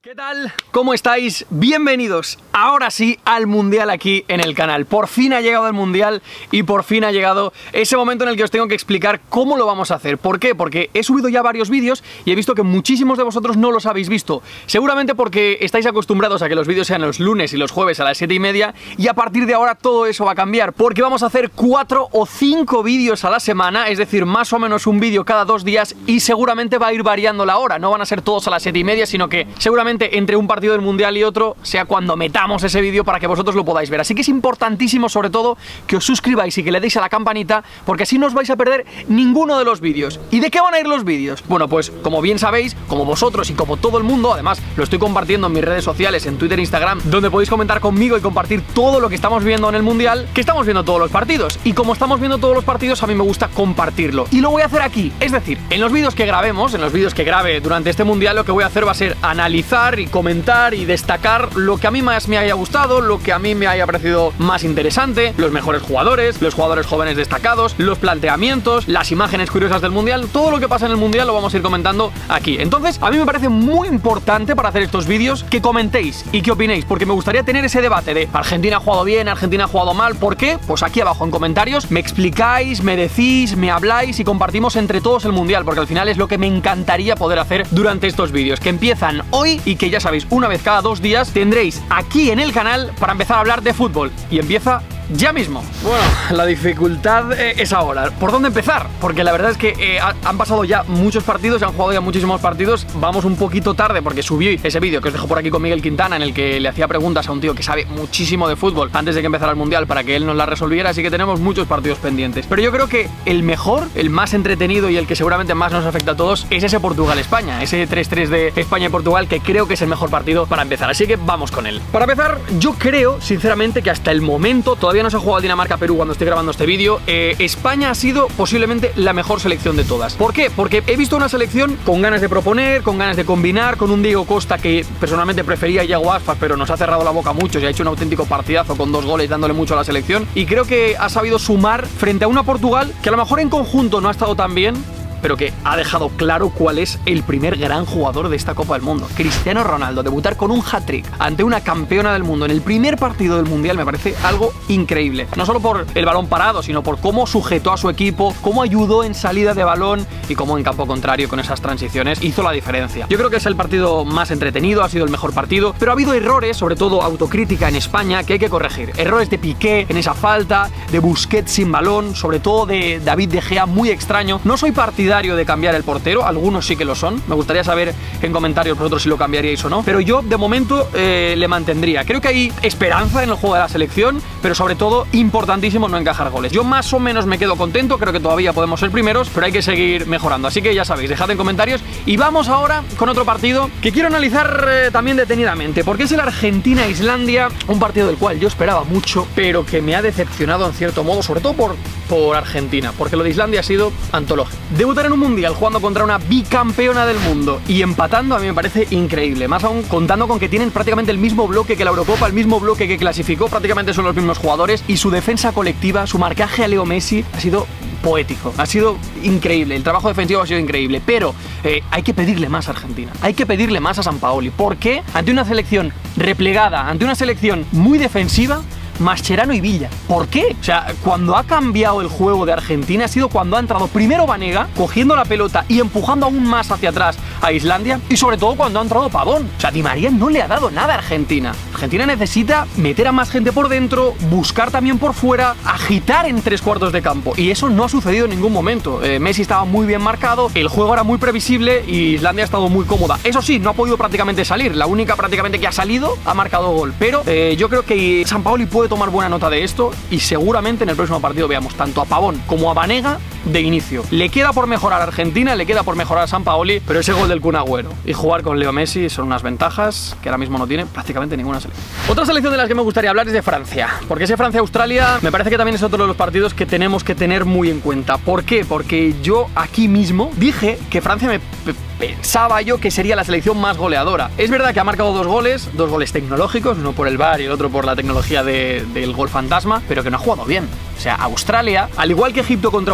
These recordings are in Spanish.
¿Qué tal? ¿Cómo estáis? Bienvenidos ahora sí al Mundial aquí en el canal. Por fin ha llegado el Mundial y por fin ha llegado ese momento en el que os tengo que explicar cómo lo vamos a hacer. ¿Por qué? Porque he subido ya varios vídeos y he visto que muchísimos de vosotros no los habéis visto. Seguramente porque estáis acostumbrados a que los vídeos sean los lunes y los jueves a las 7:30 y a partir de ahora todo eso va a cambiar. Porque vamos a hacer 4 o 5 vídeos a la semana, es decir, más o menos un vídeo cada 2 días y seguramente va a ir variando la hora. No van a ser todos a las 7:30, sino que seguramente entre un partido del Mundial y otro sea cuando metamos ese vídeo para que vosotros lo podáis ver. Así que es importantísimo sobre todo que os suscribáis y que le deis a la campanita, porque así no os vais a perder ninguno de los vídeos. ¿Y de qué van a ir los vídeos? Bueno, pues como bien sabéis, como vosotros y como todo el mundo, además lo estoy compartiendo en mis redes sociales, en Twitter e Instagram, donde podéis comentar conmigo y compartir todo lo que estamos viendo en el Mundial, que estamos viendo todos los partidos. Y como estamos viendo todos los partidos, a mí me gusta compartirlo. Y lo voy a hacer aquí, es decir, en los vídeos que grabemos, en los vídeos que grabe durante este Mundial, lo que voy a hacer va a ser analizar y comentar y destacar lo que a mí más me haya gustado, lo que a mí me haya parecido más interesante, los mejores jugadores, los jugadores jóvenes destacados, los planteamientos, las imágenes curiosas del Mundial, todo lo que pasa en el Mundial lo vamos a ir comentando aquí. Entonces, a mí me parece muy importante para hacer estos vídeos que comentéis y que opinéis, porque me gustaría tener ese debate de Argentina ha jugado bien, Argentina ha jugado mal, ¿por qué? Pues aquí abajo en comentarios me explicáis, me decís, me habláis y compartimos entre todos el Mundial, porque al final es lo que me encantaría poder hacer durante estos vídeos, que empiezan hoy y que ya sabéis, una vez cada 2 días tendréis aquí en el canal para empezar a hablar de fútbol. Y empieza ya mismo. Bueno, la dificultad es ahora. ¿Por dónde empezar? Porque la verdad es que han pasado ya muchos partidos, han jugado ya muchísimos partidos. Vamos un poquito tarde porque subí ese vídeo que os dejo por aquí con Miguel Quintana, en el que le hacía preguntas a un tío que sabe muchísimo de fútbol antes de que empezara el Mundial para que él nos la resolviera, así que tenemos muchos partidos pendientes. Pero yo creo que el mejor, el más entretenido y el que seguramente más nos afecta a todos es ese Portugal-España, ese 3-3 de España y Portugal, que creo que es el mejor partido para empezar, así que vamos con él. Para empezar, yo creo sinceramente que hasta el momento todavía no se ha jugado Dinamarca-Perú cuando estoy grabando este vídeo. España ha sido posiblemente la mejor selección de todas. ¿Por qué? Porque he visto una selección con ganas de proponer, con ganas de combinar, con un Diego Costa que personalmente prefería a Iago Aspas, pero nos ha cerrado la boca mucho y ha hecho un auténtico partidazo con 2 goles dándole mucho a la selección, y creo que ha sabido sumar frente a una Portugal que a lo mejor en conjunto no ha estado tan bien, pero que ha dejado claro cuál es el primer gran jugador de esta Copa del Mundo. Cristiano Ronaldo, debutar con un hat-trick ante una campeona del mundo en el primer partido del Mundial me parece algo increíble. No solo por el balón parado, sino por cómo sujetó a su equipo, cómo ayudó en salida de balón y cómo en campo contrario con esas transiciones hizo la diferencia. Yo creo que es el partido más entretenido, ha sido el mejor partido, pero ha habido errores, sobre todo autocrítica en España, que hay que corregir. Errores de Piqué en esa falta, de Busquets sin balón, sobre todo de David De Gea, muy extraño. No soy partidario de cambiar el portero, algunos sí que lo son, me gustaría saber en comentarios vosotros si lo cambiaríais o no, pero yo de momento le mantendría. Creo que hay esperanza en el juego de la selección, pero sobre todo importantísimo no encajar goles. Yo más o menos me quedo contento, creo que todavía podemos ser primeros, pero hay que seguir mejorando, así que ya sabéis, dejad en comentarios. Y vamos ahora con otro partido que quiero analizar también detenidamente, porque es el Argentina-Islandia, un partido del cual yo esperaba mucho, pero que me ha decepcionado en cierto modo, sobre todo por Argentina, porque lo de Islandia ha sido antológico. Debutar en un Mundial jugando contra una bicampeona del mundo y empatando a mí me parece increíble, más aún contando con que tienen prácticamente el mismo bloque que la Eurocopa, el mismo bloque que clasificó, prácticamente son los mismos jugadores, y su defensa colectiva, su marcaje a Leo Messi ha sido poético, ha sido increíble, el trabajo defensivo ha sido increíble, pero hay que pedirle más a Argentina, hay que pedirle más a Sampaoli, porque ante una selección replegada, ante una selección muy defensiva, Mascherano y Villa. ¿Por qué? O sea, cuando ha cambiado el juego de Argentina ha sido cuando ha entrado primero Vanega, cogiendo la pelota y empujando aún más hacia atrás a Islandia, y sobre todo cuando ha entrado Pavón. O sea, Di María no le ha dado nada a Argentina. Argentina necesita meter a más gente por dentro, buscar también por fuera, agitar en 3/4 de campo, y eso no ha sucedido en ningún momento. Messi estaba muy bien marcado, el juego era muy previsible y Islandia ha estado muy cómoda. Eso sí, no ha podido prácticamente salir, la única prácticamente que ha salido ha marcado gol, pero yo creo que Sampaoli puede tomar buena nota de esto y seguramente en el próximo partido veamos tanto a Pavón como a Vanega de inicio. Le queda por mejorar a Argentina, le queda por mejorar a Sampaoli, pero ese gol del Kun Agüero y jugar con Leo Messi son unas ventajas que ahora mismo no tiene prácticamente ninguna selección. Otra selección de las que me gustaría hablar es de Francia, porque ese Francia-Australia me parece que también es otro de los partidos que tenemos que tener muy en cuenta. ¿Por qué? Porque yo aquí mismo dije que Francia pensaba yo que sería la selección más goleadora. Es verdad que ha marcado 2 goles tecnológicos, uno por el VAR y el otro por la tecnología del gol fantasma, pero que no ha jugado bien. O sea, Australia, al igual que Egipto contra Uruguay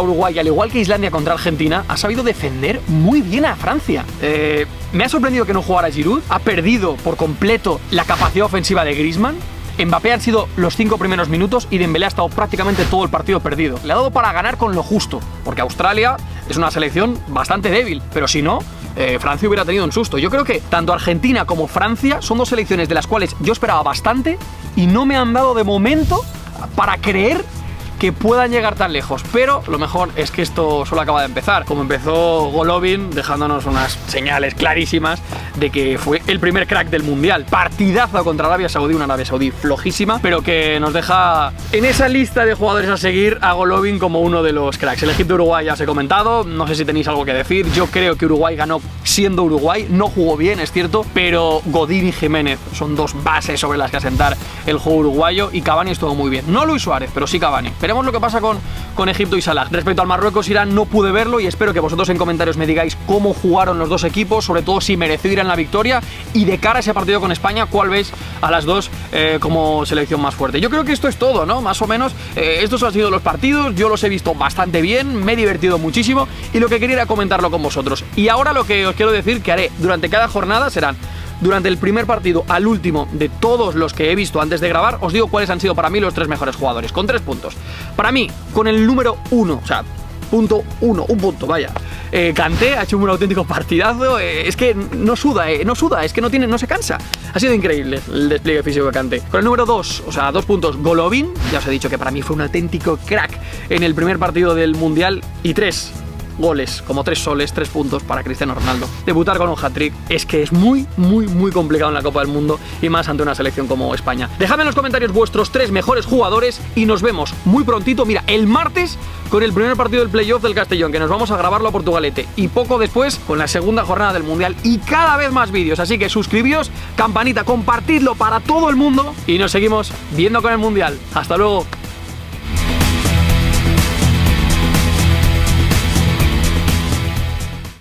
al igual que Islandia contra Argentina, ha sabido defender muy bien a Francia. Me ha sorprendido que no jugara Giroud, ha perdido por completo la capacidad ofensiva de Griezmann. Mbappé han sido los 5 primeros minutos y Dembélé ha estado prácticamente todo el partido perdido. Le ha dado para ganar con lo justo, porque Australia es una selección bastante débil, pero si no, Francia hubiera tenido un susto. Yo creo que tanto Argentina como Francia son dos selecciones de las cuales yo esperaba bastante y no me han dado de momento para creer que puedan llegar tan lejos, pero lo mejor es que esto solo acaba de empezar. Como empezó Golovin, dejándonos unas señales clarísimas de que fue el primer crack del Mundial. Partidazo contra Arabia Saudí, una Arabia Saudí flojísima, pero que nos deja en esa lista de jugadores a seguir a Golovin como uno de los cracks. El Egipto-Uruguay ya os he comentado, no sé si tenéis algo que decir. Yo creo que Uruguay ganó siendo Uruguay, no jugó bien, es cierto, pero Godín y Jiménez son dos bases sobre las que asentar el juego uruguayo, y Cavani estuvo muy bien. No Luis Suárez, pero sí Cavani. Veremos lo que pasa con Egipto y Salah. Respecto al Marruecos-Irán no pude verlo y espero que vosotros en comentarios me digáis cómo jugaron los dos equipos, sobre todo si mereció Irán la victoria, y de cara a ese partido con España, cuál veis a las dos como selección más fuerte. Yo creo que esto es todo, ¿no? Más o menos, estos han sido los partidos, yo los he visto bastante bien, me he divertido muchísimo y lo que quería era comentarlo con vosotros. Y ahora lo que os quiero decir que haré durante cada jornada serán: durante el primer partido al último de todos los que he visto antes de grabar, os digo cuáles han sido para mí los 3 mejores jugadores, con 3 puntos. Para mí, con el número 1, o sea, punto 1, un punto, vaya. Kanté ha hecho un auténtico partidazo, es que no suda, es que no se cansa. Ha sido increíble el despliegue físico de Kanté. Con el número 2, o sea, 2 puntos, Golovin, ya os he dicho que para mí fue un auténtico crack en el primer partido del Mundial. Y 3 goles, como 3 soles, 3 puntos para Cristiano Ronaldo. Debutar con un hat-trick es que es muy complicado en la Copa del Mundo, y más ante una selección como España. Dejadme en los comentarios vuestros 3 mejores jugadores y nos vemos muy prontito, mira, el martes con el primer partido del playoff del Castellón, que nos vamos a grabarlo a Portugalete, y poco después con la segunda jornada del Mundial y cada vez más vídeos, así que suscribíos, campanita, compartidlo para todo el mundo y nos seguimos viendo con el Mundial. Hasta luego.